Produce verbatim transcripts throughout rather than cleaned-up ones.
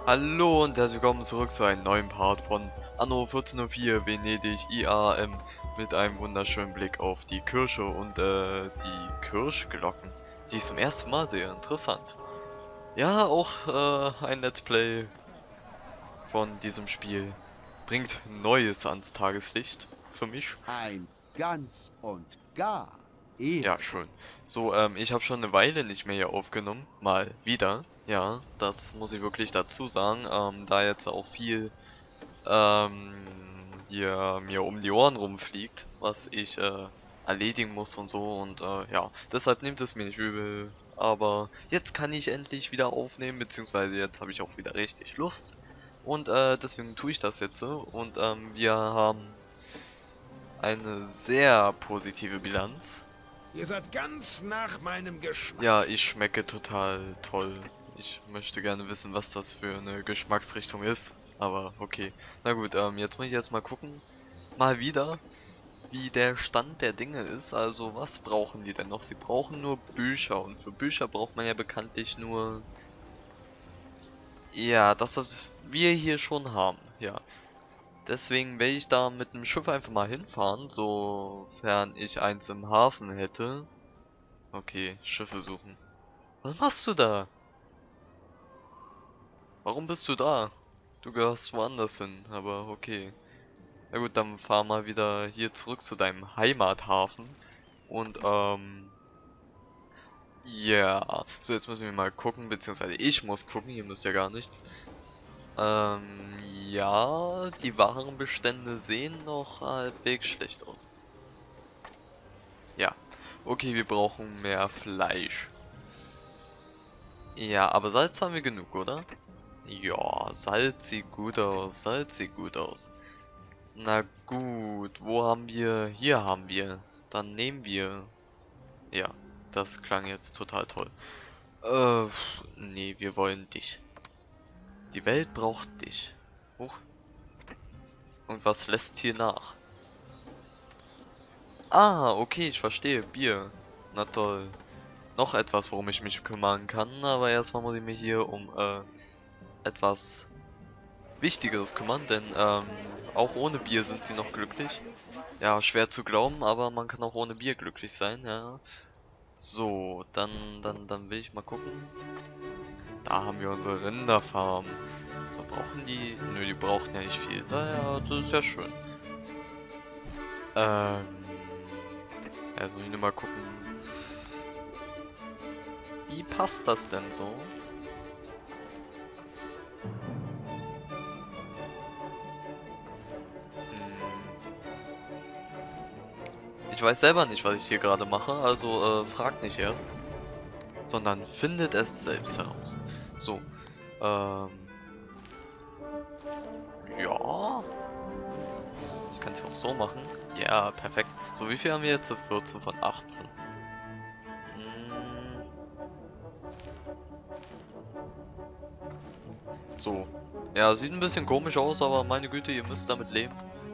Hallo und herzlich willkommen zurück zu einem neuen Part von Anno vierzehn null vier Venedig I A M mit einem wunderschönen Blick auf die Kirche und äh, die Kirchglocken, die ich zum ersten Mal sehe. Interessant. Ja, auch äh, ein Let's Play von diesem Spiel bringt Neues ans Tageslicht für mich. Ein ganz und gar Ja, Ehre. schön. So, ähm, ich habe schon eine Weile nicht mehr hier aufgenommen. Mal wieder. Ja, das muss ich wirklich dazu sagen, ähm, da jetzt auch viel ähm, hier mir um die Ohren rumfliegt, was ich äh, erledigen muss und so und äh, ja, deshalb nimmt es mir nicht übel, aber jetzt kann ich endlich wieder aufnehmen, beziehungsweise jetzt habe ich auch wieder richtig Lust und äh, deswegen tue ich das jetzt so und ähm, wir haben eine sehr positive Bilanz. Ihr seid ganz nach meinem Geschmack. Ja, ich schmecke total toll. Ich möchte gerne wissen, was das für eine Geschmacksrichtung ist. Aber okay. Na gut, ähm, jetzt muss ich erstmal gucken. Mal wieder, wie der Stand der Dinge ist. Also, was brauchen die denn noch? Sie brauchen nur Bücher. Und für Bücher braucht man ja bekanntlich nur... Ja, das, was wir hier schon haben. Ja. Deswegen werde ich da mit dem Schiff einfach mal hinfahren, sofern ich eins im Hafen hätte. Okay, Schiffe suchen. Was machst du da? Warum bist du da? Du gehörst woanders hin, aber okay. Na gut, dann fahr mal wieder hier zurück zu deinem Heimathafen. Und, ähm... ja. So, jetzt müssen wir mal gucken, beziehungsweise ich muss gucken, ihr müsst ja gar nichts. Ähm, ja, die Warenbestände sehen noch halbwegs schlecht aus. Ja. Okay, wir brauchen mehr Fleisch. Ja, aber Salz haben wir genug, oder? Ja, Salz sieht gut aus, Salz sieht gut aus. Na gut, wo haben wir? Hier haben wir. Dann nehmen wir. Ja, das klang jetzt total toll. Äh, nee, wir wollen dich. Die Welt braucht dich. Huch. Und was lässt hier nach? Ah, okay, ich verstehe. Bier. Na toll. Noch etwas, worum ich mich kümmern kann, aber erstmal muss ich mich hier um äh, etwas Wichtigeres kümmern, denn ähm, auch ohne Bier sind sie noch glücklich. Ja, schwer zu glauben, aber man kann auch ohne Bier glücklich sein, ja. So, dann, dann, dann will ich mal gucken. Da haben wir unsere Rinderfarm. Da brauchen die... Nö, die brauchen ja nicht viel. Daher, das ist ja schön. Ähm... Jetzt muss ich nur mal gucken. Wie passt das denn so? Ich weiß selber nicht, was ich hier gerade mache, also äh, fragt nicht erst, sondern findet es selbst heraus. So, ähm, ja, ich kann es auch so machen. Ja, perfekt. So, wie viel haben wir jetzt? vierzehn von achtzehn. Hm, so, ja, sieht ein bisschen komisch aus, aber meine Güte, ihr müsst damit leben.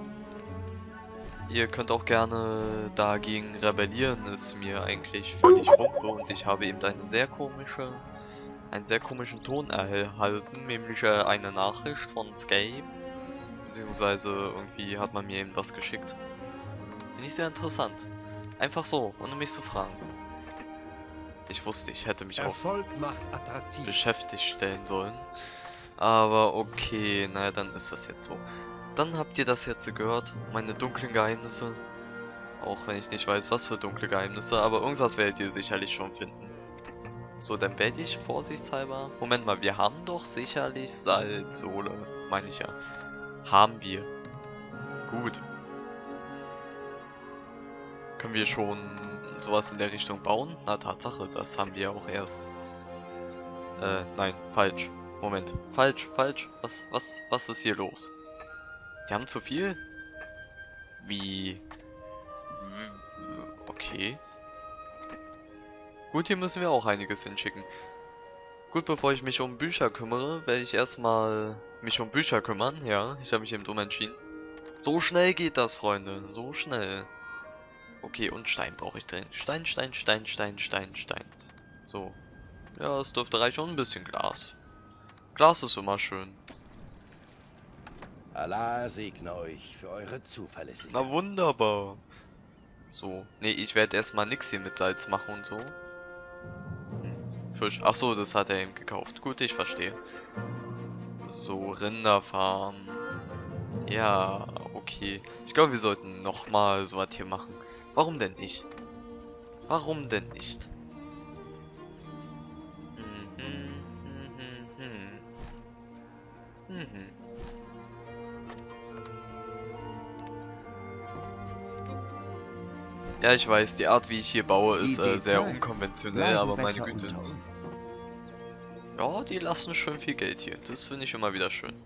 Ihr könnt auch gerne dagegen rebellieren, ist mir eigentlich völlig wumpe und ich habe eben eine sehr komische, einen sehr komischen Ton erhalten, nämlich äh, eine Nachricht von Skype, beziehungsweise irgendwie hat man mir eben was geschickt. Finde ich sehr interessant. Einfach so, ohne mich zu fragen. Ich wusste, ich hätte mich auch Erfolg macht attraktiv. beschäftigt stellen sollen, aber okay, naja, dann ist das jetzt so. Dann habt ihr das jetzt gehört, meine dunklen Geheimnisse. Auch wenn ich nicht weiß, was für dunkle Geheimnisse, aber irgendwas werdet ihr sicherlich schon finden. So, dann werde ich vorsichtshalber... Moment mal, wir haben doch sicherlich Salzsohle, meine ich ja. Haben wir. Gut. Können wir schon sowas in der Richtung bauen? Na, Tatsache, das haben wir auch erst. Äh, nein, falsch. Moment, falsch, falsch. Was, was, was ist hier los? Die haben zu viel? Wie? Okay. Gut, hier müssen wir auch einiges hinschicken. Gut, bevor ich mich um Bücher kümmere, werde ich erstmal mich um Bücher kümmern. Ja, ich habe mich eben umentschieden. So schnell geht das, Freunde. So schnell. Okay, und Stein brauche ich drin. Stein, Stein, Stein, Stein, Stein, Stein. So. Ja, es dürfte reichen und ein bisschen Glas. Glas ist immer schön. Allah segne euch für eure Zuverlässigkeit. Na wunderbar. So, nee, ich werde erstmal nix hier mit Salz machen und so. Hm. Fisch. Ach so, das hat er eben gekauft. Gut, ich verstehe. So, Rinderfarm. Ja, okay. Ich glaube, wir sollten nochmal so was hier machen. Warum denn nicht? Warum denn nicht? Mhm, mhm, mhm. Mhm. Ja, ich weiß, die Art, wie ich hier baue, ist äh, sehr unkonventionell, aber meine Güte. Ja, die lassen schon viel Geld hier. Das finde ich immer wieder schön.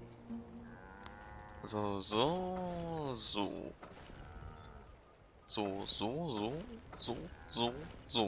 So, so, so. So, so, so, so, so, so.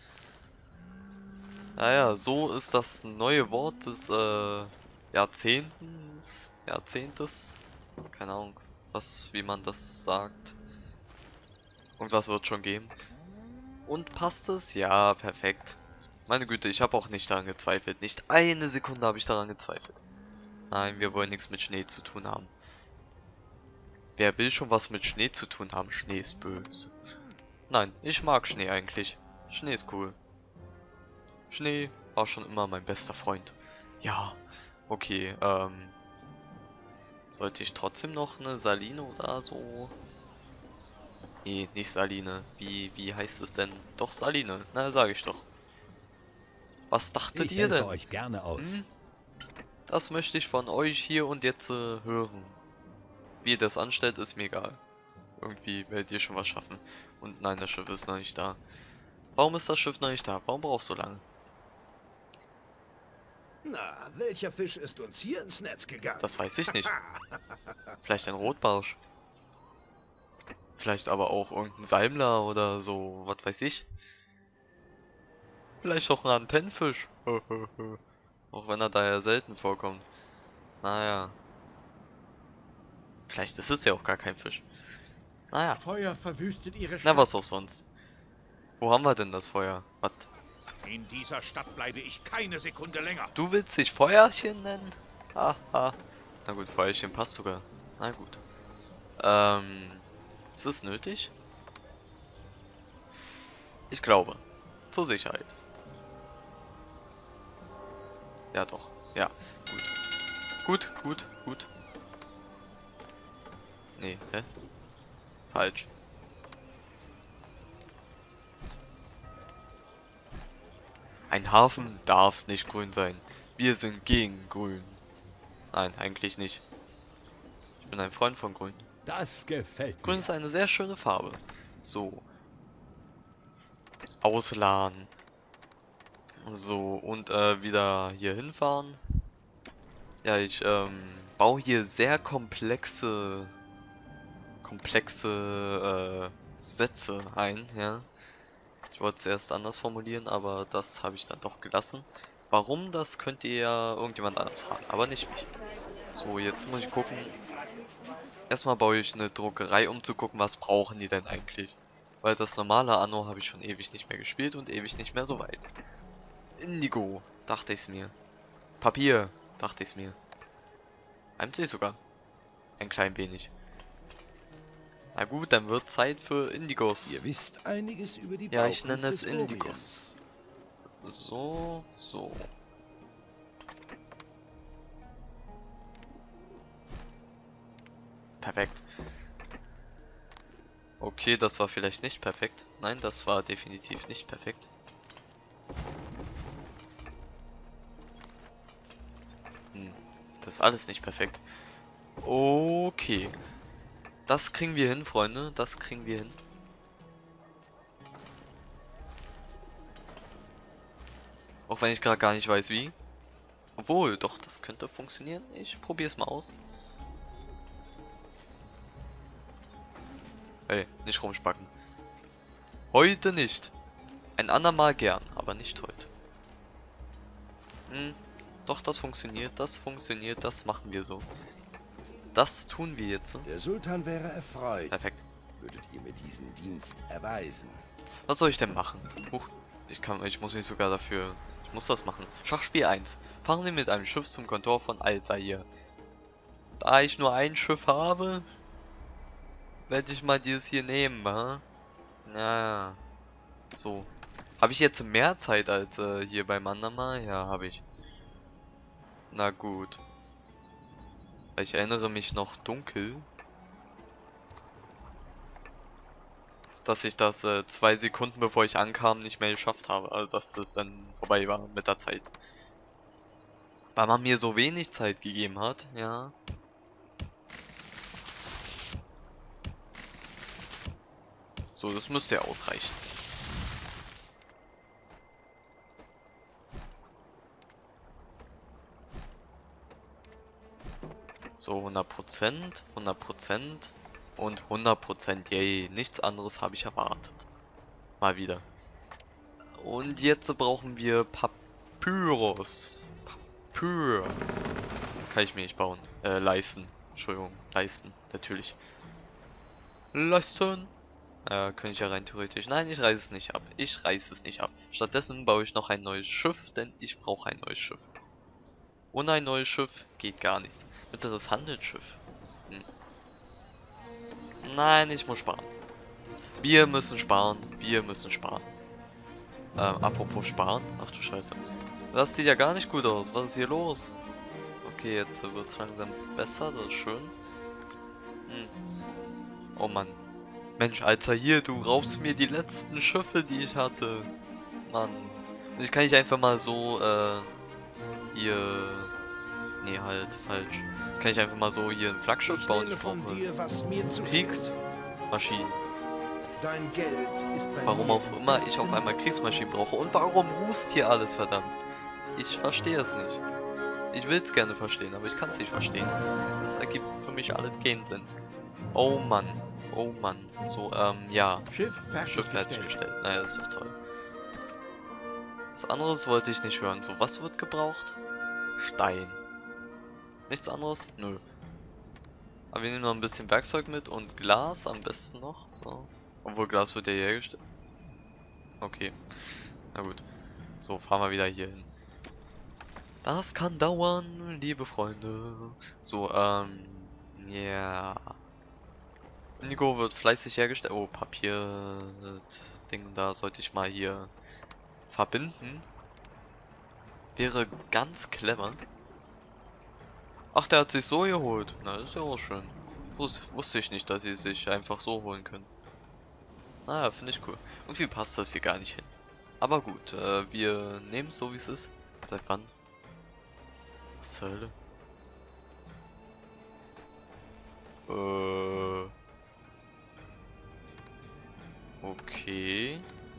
Naja, so ist das neue Wort des äh, Jahrzehntens, Jahrzehntes. Keine Ahnung, was, wie man das sagt. Irgendwas wird schon geben. Und passt es? Ja, perfekt. Meine Güte, ich habe auch nicht daran gezweifelt. Nicht eine Sekunde habe ich daran gezweifelt. Nein, wir wollen nichts mit Schnee zu tun haben. Wer will schon was mit Schnee zu tun haben? Schnee ist böse. Nein, ich mag Schnee eigentlich. Schnee ist cool. Schnee war schon immer mein bester Freund. Ja, okay, ähm... sollte ich trotzdem noch eine Saline oder so? Nee, nicht Saline. Wie, wie heißt es denn? Doch Saline, na, sage ich doch. Was dachtet Ich ihr helfe denn? euch gerne aus. Hm? Das möchte ich von euch hier und jetzt äh, hören. Wie ihr das anstellt, ist mir egal. Irgendwie werdet ihr schon was schaffen. Und nein, das Schiff ist noch nicht da. Warum ist das Schiff noch nicht da? Warum brauchst du so lange? Na, welcher Fisch ist uns hier ins Netz gegangen? Das weiß ich nicht. Vielleicht ein Rotbarsch. Vielleicht aber auch irgendein Salmler oder so, was weiß ich. Vielleicht auch ein Antennenfisch. Auch wenn er da ja selten vorkommt. Naja. Vielleicht ist es ja auch gar kein Fisch. Naja. Feuer verwüstet ihre Stadt. Na, was auch sonst. Wo haben wir denn das Feuer? Was? In dieser Stadt bleibe ich keine Sekunde länger. Du willst dich Feuerchen nennen? Haha. Na gut, Feuerchen passt sogar. Na gut. Ähm. Ist es nötig? Ich glaube. Zur Sicherheit. Ja doch. Ja. Gut. Gut, gut, gut. Nee, hä? Falsch. Ein Hafen darf nicht grün sein. Wir sind gegen grün. Nein, eigentlich nicht. Ich bin ein Freund von grün. Das gefällt Grün mir. ist eine sehr schöne Farbe. So. Ausladen. So, und äh, wieder hier hinfahren. Ja, ich ähm, baue hier sehr komplexe komplexe äh, Sätze ein, ja. Ich wollte es erst anders formulieren, aber das habe ich dann doch gelassen. Warum, das könnt ihr ja irgendjemand anders fragen, aber nicht mich. So, jetzt muss ich gucken. Erstmal baue ich eine Druckerei, um zu gucken, was brauchen die denn eigentlich. Weil das normale Anno habe ich schon ewig nicht mehr gespielt und ewig nicht mehr so weit. Indigo, dachte ich es mir. Papier, dachte ich es mir. M C sogar. Ein klein wenig. Na gut, dann wird Zeit für Indigos. Ihr wisst einiges über die Ja, ich Baukunst nenne es des Indigos. Orients. So, so. Perfekt. Okay, das war vielleicht nicht perfekt. Nein, das war definitiv nicht perfekt. Hm, das ist alles nicht perfekt. Okay. Das kriegen wir hin, Freunde. Das kriegen wir hin. Auch wenn ich gerade gar nicht weiß, wie. Obwohl, doch, das könnte funktionieren. Ich probiere es mal aus. Hey, nicht rumspacken. Heute nicht. Ein andermal gern, aber nicht heute. Hm, doch, das funktioniert, das funktioniert, das machen wir so. Das tun wir jetzt. Der Sultan wäre erfreut, Perfekt. würdet ihr mir diesen Dienst erweisen. Was soll ich denn machen? Huch, ich kann, ich muss mich sogar dafür, ich Ich muss das machen. Schachspiel eins. Fahren Sie mit einem Schiff zum Kontor von Altair. Da ich nur ein Schiff habe, werde ich mal dieses hier nehmen, ha? Ja. So. Habe ich jetzt mehr Zeit als äh, hier beim anderen Mal? Ja, habe ich. Na gut. Ich erinnere mich noch dunkel, dass ich das äh, zwei Sekunden bevor ich ankam nicht mehr geschafft habe. Also dass das dann vorbei war mit der Zeit. Weil man mir so wenig Zeit gegeben hat, ja. So, das müsste ja ausreichen. So, hundert Prozent, hundert Prozent und hundert Prozent, yay, nichts anderes habe ich erwartet. Mal wieder. Und jetzt brauchen wir Papyrus. Papyr. Kann ich mir nicht bauen. Äh, leisten. Entschuldigung, leisten, natürlich. Leisten. Äh, könnte ich ja rein theoretisch. Nein, ich reiße es nicht ab. Ich reiße es nicht ab. Stattdessen baue ich noch ein neues Schiff, denn ich brauche ein neues Schiff. Ohne ein neues Schiff geht gar nichts. Mittleres Handelsschiff. Hm. Nein, ich muss sparen. Wir müssen sparen. Wir müssen sparen. Ähm, apropos sparen. Ach du Scheiße. Das sieht ja gar nicht gut aus. Was ist hier los? Okay, jetzt wird es langsam besser. Das ist schön. Hm. Oh Mann. Mensch, Alter, hier, du raubst mir die letzten Schiffe, die ich hatte. Mann. Und ich kann nicht einfach mal so, äh, hier... Nee, halt, falsch. Kann ich einfach mal so hier ein Flaggschiff bauen? Ich brauche Kriegsmaschinen. Dein Geld ist bei Warum mir auch immer das ich auf Beste. einmal Kriegsmaschinen brauche. Und warum hust hier alles, verdammt? Ich verstehe es nicht. Ich will es gerne verstehen, aber ich kann es nicht verstehen. Das ergibt für mich alles keinen Sinn. Oh Mann. Oh Mann. So, ähm, ja. Schiff fertig Schiff fertiggestellt. Naja, das ist doch toll. Was anderes wollte ich nicht hören. So, was wird gebraucht? Stein. Nichts anderes? Nö. Aber wir nehmen noch ein bisschen Werkzeug mit und Glas am besten noch. So. Obwohl Glas wird ja hier hergestellt. Okay. Na gut. So, fahren wir wieder hier hin. Das kann dauern, liebe Freunde. So, ähm. Ja. Yeah. Nico wird fleißig hergestellt. Oh, Papier. Ding, da sollte ich mal hier verbinden. Wäre ganz clever. Ach, der hat sich so geholt. Na, das ist ja auch schön. Wus wusste ich nicht, dass sie sich einfach so holen können. Naja, finde ich cool. Irgendwie passt das hier gar nicht hin. Aber gut, äh, wir nehmen es so, wie es ist. Seit wann? Was zur Hölle? Äh... Okay.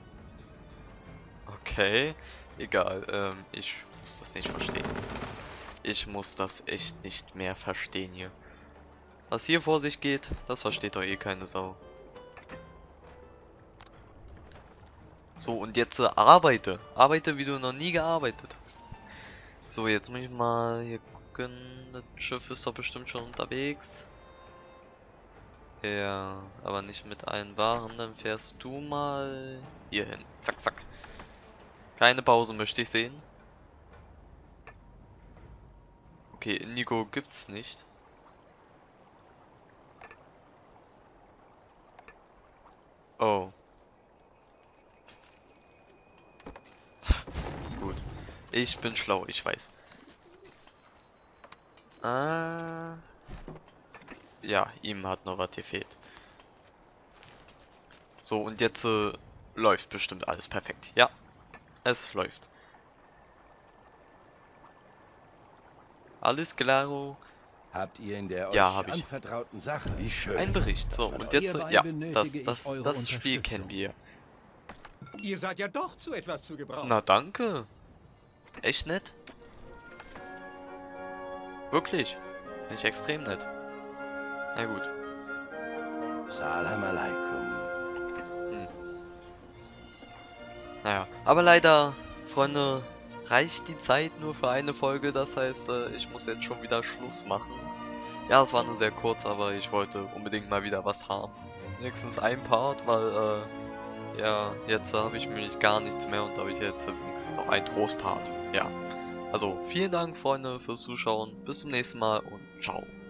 Okay. Egal, ähm, ich muss das nicht verstehen. Ich muss das echt nicht mehr verstehen hier. Was hier vor sich geht, das versteht doch eh keine Sau. So, und jetzt äh, arbeite. Arbeite, wie du noch nie gearbeitet hast. So, jetzt muss ich mal hier gucken. Das Schiff ist doch bestimmt schon unterwegs. Ja, aber nicht mit allen Waren. Dann fährst du mal hier hin. Zack, zack. Keine Pause möchte ich sehen. Okay, Indigo gibt's nicht. Oh. Gut. Ich bin schlau, ich weiß. Ah. Ja, ihm hat noch was gefehlt. So, und jetzt äh, läuft bestimmt alles perfekt. Ja, es läuft. Alles klaro. Habt ihr in der Ja, euch hab ich. anvertrauten Sache? Wie schön. Ein Bericht. Dass So, man und jetzt, euer äh, ja, benötige das, ich das, eure das Spiel Unterstützung. kennen wir. Ihr seid ja doch zu etwas zu gebrauchen. Na, danke. Echt nett. Wirklich. Bin ich extrem nett. Na gut. Salam alaikum. Hm. Naja, aber leider, Freunde, reicht die Zeit nur für eine Folge. Das heißt, äh, ich muss jetzt schon wieder Schluss machen. Ja, es war nur sehr kurz, aber ich wollte unbedingt mal wieder was haben. Wenigstens ein Part, weil, äh, ja, jetzt habe ich nämlich gar nichts mehr und da habe ich jetzt wenigstens noch einen Trostpart. Ja. Also vielen Dank, Freunde, fürs Zuschauen. Bis zum nächsten Mal und ciao.